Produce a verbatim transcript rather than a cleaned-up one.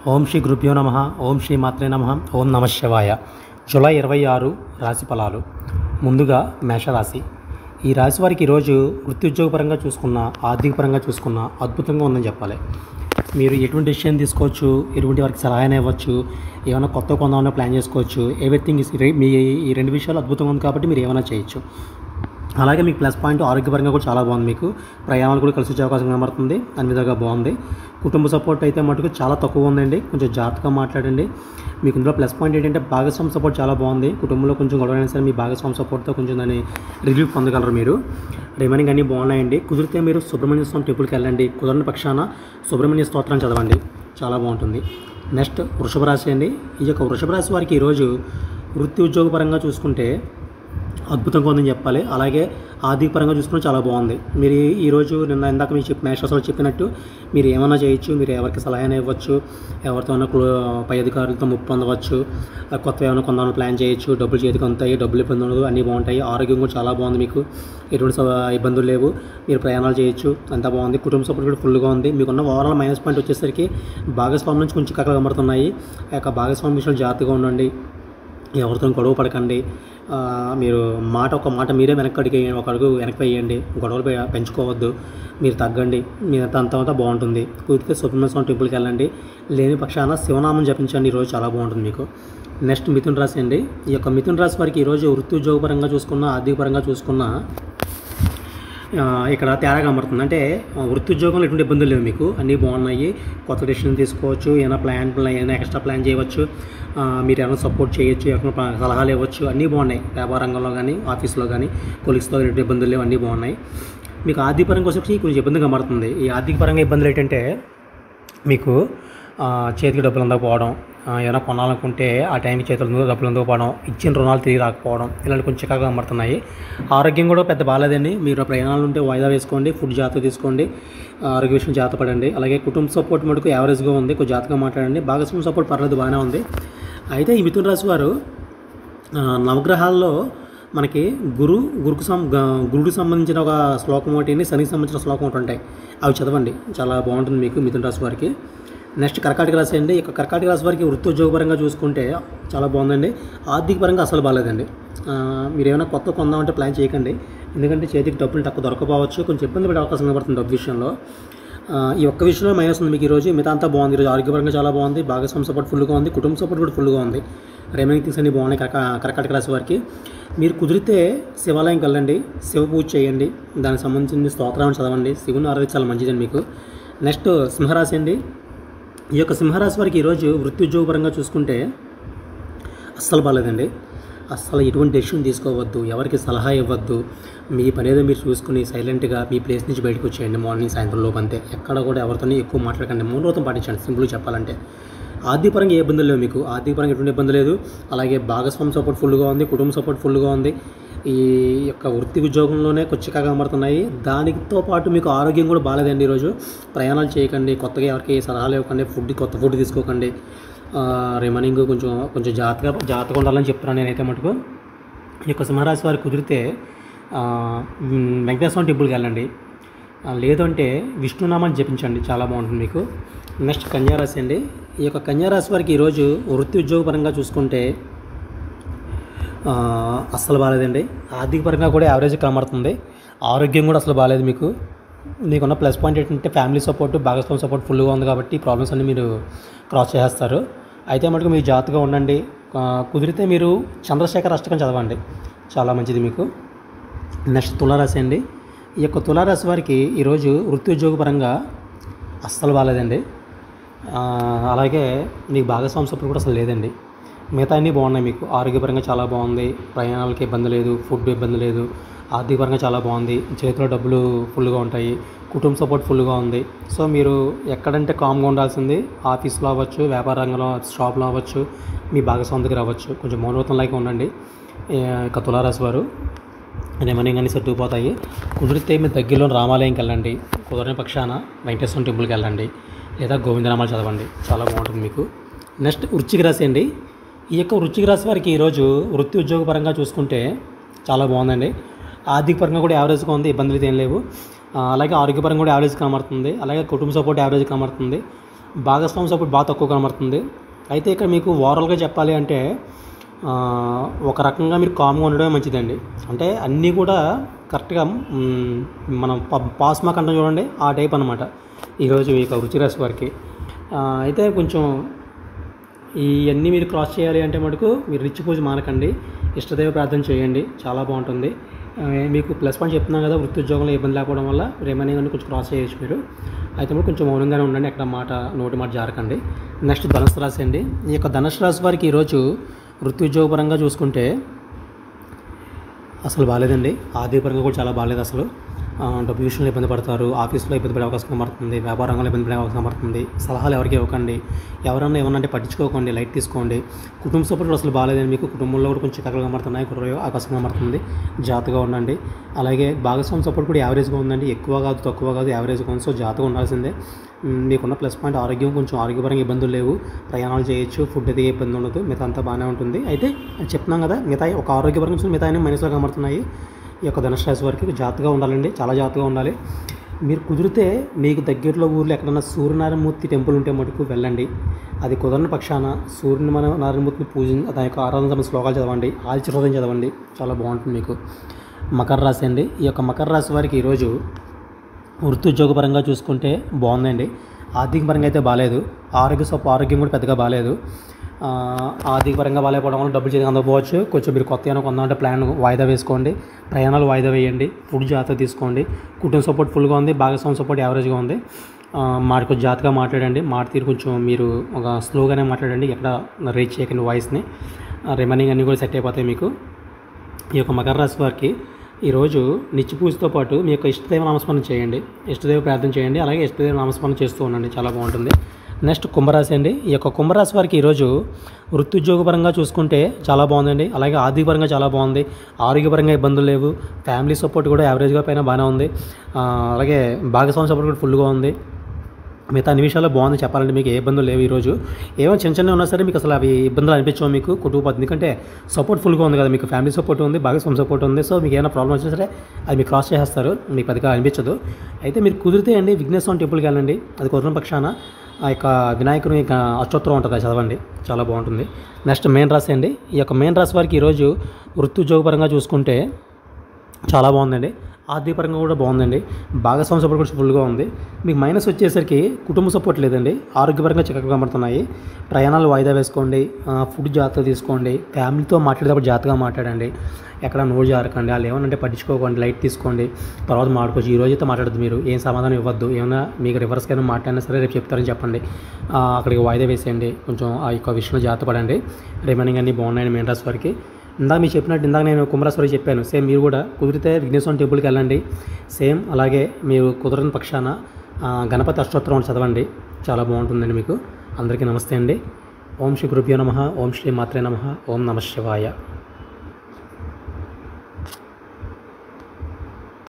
ఓం శ్రీ గురుభ్యో నమః. ఓం శ్రీ మాత్రే నమః. ఓం నమ శివాయ. జూలై ఇరవై ఆరు రాశి ఫలాలు. ముందుగా మేషరాశి. ఈ రాశి వారికి ఈరోజు వృత్తి ఉద్యోగపరంగా చూసుకున్న, ఆర్థిక పరంగా చూసుకున్న అద్భుతంగా ఉందని చెప్పాలి. మీరు ఎటువంటి డెసిషన్ తీసుకోవచ్చు, ఎటువంటి వారికి సలహానే ఇవ్వచ్చు, ఏమైనా కొత్త కొందామన్నా ప్లాన్ చేసుకోవచ్చు. ఎవ్రీథింగ్ మీ ఈ రెండు విషయాలు అద్భుతంగా ఉంది కాబట్టి మీరు ఏమైనా చేయొచ్చు. అలాగే మీకు ప్లస్ పాయింట్ ఆరోగ్యపరంగా కూడా చాలా బాగుంది. మీకు ప్రయాణాలు కూడా కలిసి వచ్చే అవకాశం కనబడుతుంది. అన్ని విధాలుగా బాగుంది. కుటుంబ సపోర్ట్ అయితే మటుకు చాలా తక్కువ ఉందండి. కొంచెం జాగ్రత్తగా మాట్లాడండి. మీకు ఇందులో ప్లస్ పాయింట్ ఏంటంటే భాగస్వామి సపోర్ట్ చాలా బాగుంది. కుటుంబంలో కొంచెం గొడవ అయినా సరే మీ భాగస్వామి సపోర్ట్తో కొంచెం దాన్ని రిలీఫ్ పొందగలరు. మీరు రిమైనింగ్ అన్నీ బాగున్నాయండి. కుదిరితే మీరు సుబ్రహ్మణ్య స్వామి టెంపుల్కి వెళ్ళండి. కుదరని పక్షాన సుబ్రహ్మణ్య స్తోత్రం చదవండి, చాలా బాగుంటుంది. నెక్స్ట్ వృషభ రాశి అండి. ఈ యొక్క వృషభ రాశి వారికి ఈరోజు వృత్తి ఉద్యోగపరంగా చూసుకుంటే అద్భుతంగా ఉందని చెప్పాలి. అలాగే ఆర్థిక పరంగా చూసుకుంటే చాలా బాగుంది. మీరు ఈరోజు నిన్న ఇందాక మీకు చెప్పి మేషరాశిలో చెప్పినట్టు మీరు ఏమైనా చేయొచ్చు. మీరు ఎవరికి సలహా ఇవ్వచ్చు, ఎవరితో పై అధికారులతో ముప్పు పొందవచ్చు, కొత్త ఏమైనా కొందామని ప్లాన్ చేయొచ్చు. డబ్బులు చేతికి అందుతాయి, డబ్బులు ఇబ్బంది ఉండదు, అన్నీ బాగుంటాయి. ఆరోగ్యం కూడా చాలా బాగుంది. మీకు ఎటువంటి ఇబ్బందులు లేవు. మీరు ప్రయాణాలు చేయొచ్చు, అంతా బాగుంది. కుటుంబ సపోర్ట్ కూడా ఫుల్గా ఉంది. మీకున్న ఓవరాల్ మైనస్ పాయింట్ వచ్చేసరికి భాగస్వామి నుంచి కొంచెం కక్కలు కనబడుతున్నాయి. ఆ యొక్క భాగస్వామి విషయంలో జాగ్రత్తగా ఉండండి. ఎవరితో గొడవ పడకండి. మీరు మాట ఒక మాట మీరే వెనక్కి అడిగి ఒక అడుగు వెనక్కి వేయండి. గొడవలు పెంచుకోవద్దు. మీరు తగ్గండి. మీరు అంత అంతా బాగుంటుంది. కుదిరితే సుబ్రహ్మణ్య స్వామి టెంపుల్కి వెళ్ళండి. లేని పక్షాన శివనామం జపించండి. ఈరోజు చాలా బాగుంటుంది మీకు. నెక్స్ట్ మిథున రాశి అండి. ఈ యొక్క మిథున రాశి వారికి ఈరోజు వృత్తి ఉద్యోగపరంగా చూసుకున్న, ఆర్థిక పరంగా చూసుకున్న ఇక్కడ తేడా కనబడుతుంది. అంటే వృత్తి ఉద్యోగంలో ఎటువంటి ఇబ్బందులు లేవు. మీకు అన్నీ బాగున్నాయి. కొత్త డెసిషన్ తీసుకోవచ్చు. ఏమైనా ప్లాన్ ఏమైనా ఎక్స్ట్రా ప్లాన్ చేయవచ్చు. మీరు ఏమైనా సపోర్ట్ చేయొచ్చు, ఏమైనా సలహాలు ఇవ్వచ్చు. అన్నీ బాగున్నాయి. వ్యాపార రంగంలో కానీ, ఆఫీస్లో కానీ, కొలీగ్స్తో ఎటువంటి ఇబ్బందులు లేవు. అన్నీ బాగున్నాయి. మీకు ఆర్థిక పరంగా వచ్చి కొంచెం ఇబ్బంది కనబడుతుంది. ఈ ఆర్థిక పరంగా ఇబ్బందులు ఏంటంటే మీకు చేతికి డబ్బులు అందకపోవడం, ఏమైనా కొనాలనుకుంటే ఆ టైంకి చేతులు డబ్బులు అందకపోవడం, ఇచ్చిన రుణాలు తిరిగి రాకపోవడం, ఇలాంటి కొంచెం చికాగా కనబడుతున్నాయి. ఆరోగ్యం కూడా పెద్ద బాగాలేదండి. మీరు ప్రయాణాలు ఉంటే వాయిదా వేసుకోండి. ఫుడ్ జాగ్రత్త తీసుకోండి. ఆరోగ్య విషయం జాగ్రత్త పడండి. అలాగే కుటుంబ సపోర్ట్ మటుకు యావరేజ్గా ఉంది. కొంచెం జాగ్రత్తగా మాట్లాడండి. భాగస్వామి సపోర్ట్ పర్లేదు, బాగానే ఉంది. అయితే ఈ మిథున రాశి వారు నవగ్రహాల్లో మనకి గురు గురుకు సం గురుడికి సంబంధించిన ఒక శ్లోకం ఒకటి, శనికి సంబంధించిన శ్లోకం ఒకటి ఉంటాయి. అవి చదవండి, చాలా బాగుంటుంది మీకు మిథున రాశి వారికి. నెక్స్ట్ కర్కాటక రాశి అండి. ఇక కర్కాటక రాశి వారికి వృత్తి ఉద్యోగపరంగా చూసుకుంటే చాలా బాగుందండి. ఆర్థిక పరంగా అసలు బాగాలేదండి. మీరు ఏమైనా కొత్త కొందామంటే ప్లాన్ చేయకండి. ఎందుకంటే చేతికి డబ్బులు తక్కువ దొరకపోవచ్చు. కొంచెం ఇబ్బంది పడే అవకాశం కనబడుతుంది డబ్బు విషయంలో. ఈ ఒక్క విషయంలో మైనస్ ఉంది మీకు ఈరోజు. మిగతా అంతా బాగుంది. ఈరోజు ఆరోగ్యపరంగా చాలా బాగుంది. భాగస్వామి సపోర్ట్ ఫుల్గా ఉంది. కుటుంబ సపోర్ట్ కూడా ఫుల్గా ఉంది. రిమైనింగ్ థింగ్స్ అన్నీ బాగున్నాయి. కర్కా కర్కాటక రాశి వారికి మీరు కుదిరితే శివాలయంకి వెళ్ళండి, శివ పూజ చేయండి, దానికి సంబంధించిన స్తోత్రాన్ని చదవండి. శివుని ఆరాధన చాలా మంచిదండి మీకు. నెక్స్ట్ సింహరాశి అండి. ఈ యొక్క సింహరాశి వారికి ఈరోజు వృత్తి ఉద్యోగపరంగా చూసుకుంటే అస్సలు బాగాలేదండి. అస్సలు ఎటువంటి డెసిషన్ తీసుకోవద్దు. ఎవరికి సలహా ఇవ్వద్దు. మీ పని ఏదో మీరు చూసుకుని సైలెంట్గా మీ ప్లేస్ నుంచి బయటకు వచ్చేయండి. మార్నింగ్ సాయంత్రం లోపు అంతే. ఎక్కడ కూడా ఎవరితోనే ఎక్కువ మాట్లాడకండి. మూలవ్రతం పాటించండి. సింపుల్గా చెప్పాలంటే ఆర్థికపరంగా ఏ ఇబ్బంది లేవు మీకు. ఆర్థికపరంగా ఎటువంటి ఇబ్బంది లేదు. అలాగే భాగస్వామి సపోర్ట్ ఫుల్గా ఉంది. కుటుంబ సపోర్ట్ ఫుల్గా ఉంది. ఈ యొక్క వృత్తి ఉద్యోగంలోనే కొచ్చిగా కనబడుతున్నాయి. దానితో పాటు మీకు ఆరోగ్యం కూడా బాగాలేదండి. ఈరోజు ప్రయాణాలు చేయకండి. కొత్తగా ఎవరికి సలహాలు ఇవ్వకండి. ఫుడ్ కొత్త ఫుడ్ తీసుకోకండి. రిమైనింగ్ కొంచెం కొంచెం జాగ్రత్తగా జాగ్రత్తగా ఉండాలని చెప్తున్నాను నేనైతే మటుకు. ఈ యొక్క సింహరాశి వారికి కుదిరితే వెంకటేశ్వర టెంపుల్కి వెళ్ళండి. లేదంటే విష్ణునామాన్ని జపించండి, చాలా బాగుంటుంది మీకు. నెక్స్ట్ కన్యారాశి అండి. ఈ యొక్క కన్యారాశి వారికి ఈరోజు వృత్తి ఉద్యోగపరంగా చూసుకుంటే అస్సలు బాగాలేదండి. ఆర్థిక పరంగా కూడా యావరేజ్ కనబడుతుంది. ఆరోగ్యం కూడా అసలు బాగాలేదు మీకు. మీకున్న ప్లస్ పాయింట్ ఏంటంటే ఫ్యామిలీ సపోర్ట్, భాగస్వామి సపోర్ట్ ఫుల్గా ఉంది కాబట్టి ప్రాబ్లమ్స్ అన్నీ మీరు క్రాస్ చేసేస్తారు. అయితే మటుకు మీరు జాగ్రత్తగా ఉండండి. కుదిరితే మీరు చంద్రశేఖర అష్టకం చదవండి, చాలా మంచిది మీకు. నెక్స్ట్ తులారాశి అండి. ఈ యొక్క తులారాశి వారికి ఈరోజు వృత్తి ఉద్యోగపరంగా అస్సలు బాగాలేదండి. అలాగే మీకు భాగస్వామి సపోర్ట్ కూడా అసలు లేదండి. మిగతా అన్నీ బాగున్నాయి మీకు. ఆరోగ్యపరంగా చాలా బాగుంది. ప్రయాణాలకి ఇబ్బంది లేదు. ఫుడ్ ఇబ్బంది లేదు. ఆర్థికపరంగా చాలా బాగుంది. చేతిలో డబ్బులు ఫుల్గా ఉంటాయి. కుటుంబ సపోర్ట్ ఫుల్గా ఉంది. సో మీరు ఎక్కడంటే కామ్గా ఉండాల్సింది ఆఫీస్లో అవ్వచ్చు, వ్యాపార రంగంలో షాప్లో అవ్వచ్చు, మీ భాగస్వామి దగ్గర అవ్వచ్చు. కొంచెం మౌనవ్రతంలాగా ఉండండి ఇక తులారాశి వారు. రిమైనింగ్ అన్నీ సర్దుకుపోతాయి. కుదిరితే మీ దగ్గరలో రామాలయంకి వెళ్ళండి. కుదరని పక్షాన వెంకటేశ్వర టెంపుల్కి వెళ్ళండి. లేదా గోవిందనామాలు చదవండి, చాలా బాగుంటుంది మీకు. నెక్స్ట్ వృశ్చిక రాశి అండి. ఈ యొక్క వృశ్చిక రాశి వారికి ఈరోజు వృత్తి ఉద్యోగపరంగా చూసుకుంటే చాలా బాగుందండి. ఆర్థిక పరంగా కూడా యావరేజ్గా ఉంది. ఇబ్బందులు ఏం లేవు. అలాగే ఆరోగ్యపరంగా కూడా యావరేజ్ కనబడుతుంది. అలాగే కుటుంబ సపోర్ట్ యావరేజ్ కనబడుతుంది. భాగస్వామి సపోర్ట్ బాగా తక్కువ కనబడుతుంది. అయితే ఇక్కడ మీకు ఓవరాల్గా చెప్పాలి అంటే ఒక రకంగా మీరు కామ్గా ఉండడమే మంచిదండి. అంటే అన్నీ కూడా కరెక్ట్గా మనం పాస్ మార్క్ అంటాం చూడండి, ఆ టైప్ అనమాట ఈరోజు మీకు వృశ్చిక రాశి వారికి. అయితే కొంచెం ఇవన్నీ మీరు క్రాస్ చేయాలి అంటే మటుకు మీరు రిచ్ పూజ మానకండి, ఇష్టదైవ ప్రార్థన చేయండి, చాలా బాగుంటుంది. మీకు ప్లస్ పాయింట్ చెప్తున్నాను కదా, వృత్తి ఉద్యోగంలో ఇబ్బంది లేకపోవడం వల్ల రిమైనింగ్ అన్ని కొంచెం క్రాస్ చేయొచ్చు మీరు. అయితే మీరు కొంచెం మౌనంగానే ఉండండి, ఎక్కడ మాట నోటి మాట జారకండి. నెక్స్ట్ ధనుసు రాశి అండి. ఈ యొక్క ధనుసు రాశి వారికి ఈరోజు వృత్తి ఉద్యోగపరంగా చూసుకుంటే అసలు బాగాలేదండి. ఆర్థికపరంగా కూడా చాలా బాగాలేదు. అసలు డబ్బు విషయంలో ఇబ్బంది పడతారు, ఆఫీస్లో ఇబ్బంది పడే అవకాశం కనబడుతుంది, వ్యాపార రంగంలో ఇబ్బంది పడే అవకాశం కనబడుతుంది. సలహాలు ఎవరికి ఇవ్వకండి, ఎవరన్నా ఏమన్నా అంటే పట్టించుకోకండి, లైట్ తీసుకోండి. కుటుంబ సపోర్ట్ అసలు బాగాలేదండి. మీకు కుటుంబంలో కూడా కొంచెం చికాకులు కనబడుతున్నాయి, కుర్ర అవకాశం కనబడుతుంది, జాగ్రత్తగా ఉండండి. అలాగే భాగస్వామి సపోర్ట్ కూడా యావరేజ్గా ఉందండి, ఎక్కువ కాదు తక్కువ కాదు, యావరేజ్గా ఉంది. సో జాగ్రత్తగా ఉండాల్సిందే. మీకున్న ప్లస్ పాయింట్ ఆరోగ్యం, కొంచెం ఆరోగ్యపరంగా ఇబ్బందులు లేవు, ప్రయాణాలు చేయొచ్చు, ఫుడ్ అయితే ఇబ్బంది ఉండదు, మిగతా అంతా బాగానే ఉంటుంది. అయితే చెప్తున్నాం కదా, మిగతా ఒక ఆరోగ్యపరంగా మిగతా అన్ని మైనస్లో కనబడుతున్నాయి. ఈ యొక్క ధనుసు రాశి వారికి జాగ్రత్తగా ఉండాలండి, చాలా జాగ్రత్తగా ఉండాలి. మీరు కుదిరితే మీకు దగ్గరలో ఊర్లో ఎక్కడన్నా సూర్యనారాయణమూర్తి టెంపుల్ ఉంటే మటుకు వెళ్ళండి. అది కుదరని పక్షాన సూర్య నారాయణమూర్తిని పూజ దాని యొక్క ఆరాధన శ్లోకాలు చదవండి, ఆదిత్యహృదయం చదవండి, చాలా బాగుంటుంది మీకు. మకర రాశి అండి. ఈ యొక్క మకర రాశి వారికి ఈరోజు వృత్తి ఉద్యోగపరంగా చూసుకుంటే బాగుందండి. ఆర్థిక పరంగా అయితే బాగాలేదు, ఆరోగ్య సొప్ప ఆరోగ్యం కూడా పెద్దగా బాగాలేదు. ఆర్థిక పరంగా బాగాలేకపోవడం వల్ల డబ్బులు చేతికి అందకపోవచ్చు. కొంచెం మీరు కొత్త ఏమైనా కొందామంటే ప్లాన్ వాయిదా వేసుకోండి, ప్రయాణాలు వాయిదా వేయండి, ఫుడ్ జాగ్రత్త తీసుకోండి. కుటుంబ సపోర్ట్ ఫుల్గా ఉంది, భాగస్వామి సపోర్ట్ యావరేజ్గా ఉంది. మాట కొంచెం జాగ్రత్తగా మాట్లాడండి, మాట తీరు కొంచెం మీరు ఒక స్లోగానే మాట్లాడండి, ఎక్కడ రీచ్ చేయకండి వాయిస్ని. రిమైనింగ్ అన్నీ కూడా సెట్ అయిపోతాయి మీకు. ఈ యొక్క మకర రాశి వారికి ఈరోజు నిత్య పూజతో పాటు మీ యొక్క ఇష్టదైవ నామస్మరణ చేయండి, ఇష్టదైవ ప్రార్థన చేయండి, అలాగే ఇష్టదైవ నామస్మరణ చేస్తూ ఉండండి, చాలా బాగుంటుంది. నెక్స్ట్ కుంభరాశి అండి. ఈ యొక్క కుంభరాశి వారికి ఈరోజు వృత్తి ఉద్యోగపరంగా చూసుకుంటే చాలా బాగుందండి. అలాగే ఆర్థికపరంగా చాలా బాగుంది, ఆరోగ్యపరంగా ఇబ్బందులు లేవు, ఫ్యామిలీ సపోర్ట్ కూడా యావరేజ్గా పైన బాగానే ఉంది, అలాగే భాగస్వామి సపోర్ట్ కూడా ఫుల్గా ఉంది. మిగతా అన్ని విషయాల్లో బాగుంది చెప్పాలంటే, మీకు ఏ ఇబ్బందులు లేవు. ఈరోజు ఏమో చిన్న చిన్నవి ఉన్నా సరే మీకు అసలు అవి ఇబ్బందులు అనిపించవు మీకు కుటుంబ, ఎందుకంటే సపోర్ట్ ఫుల్గా ఉంది కదా, మీకు ఫ్యామిలీ సపోర్ట్ ఉంది, భాగస్వామి సపోర్ట్ ఉంది. సో మీకు ఏమైనా ప్రాబ్లం వచ్చినా సరే అది మీకు క్రాస్ చేసేస్తారు, మీకు పెద్దగా అనిపించదు. అయితే మీరు కుదిరితే అండి విఘ్నేశ్వరం టెంపుల్కి వెళ్ళండి, అది కుదరని పక్షాన ఆ యొక్క వినాయకుని యొక్క అష్టోత్తరం ఉంటుంది, అది చదవండి, చాలా బాగుంటుంది. నెక్స్ట్ మెయిన్ రాశి అండి. ఈ యొక్క మెయిన్ రాశి వారికి ఈరోజు వృత్తి ఉద్యోగపరంగా చూసుకుంటే చాలా బాగుందండి, ఆర్థికపరంగా కూడా బాగుందండి, భాగస్వామి సపోర్ట్ కూడా ఫుల్గా ఉంది. మీకు మైనస్ వచ్చేసరికి కుటుంబ సపోర్ట్ లేదండి, ఆరోగ్యపరంగా చికాకులు కనబడుతున్నాయి, ప్రయాణాలు వాయిదా వేసుకోండి, ఫుడ్ జాగ్రత్త తీసుకోండి, ఫ్యామిలీతో మాట్లాడేటప్పుడు జాగ్రత్తగా మాట్లాడండి, ఎక్కడ నోరు జారకండి, వాళ్ళు ఏమన్నా అంటే పట్టించుకోకండి, లైట్ తీసుకోండి, తర్వాత మాట్లాడుకోవచ్చు. ఈ రోజు అయితే మాట్లాడద్దు, మీరు ఏం సమాధానం ఇవ్వద్దు, ఏమైనా మీకు రివర్స్గా అయినా మాట్లాడినా సరే రేపు చెప్తారని చెప్పండి, అక్కడికి వాయిదా వేసేయండి, కొంచెం ఆ యొక్క విషయంలో జాగ్రత్త పడండి. రిమైనింగ్ అన్నీ బాగున్నాయండి మెయిన్ రాశి వారికి. ఇందాక మీరు చెప్పినట్టు ఇందాక నేను కుంభరాశి చెప్పాను, సేమ్ మీరు కూడా కుదిరితే విఘ్నేశ్వరం టెంపుల్కి వెళ్ళండి, సేమ్ అలాగే మీరు కుదరని పక్షాన గణపతి అష్టోత్తరం చదవండి, చాలా బాగుంటుందండి మీకు. అందరికీ నమస్తే అండి. ఓం శ్రీ గురుభ్యో నమః, ఓం శ్రీ మాత్రే నమః, ఓం నమః శివాయ.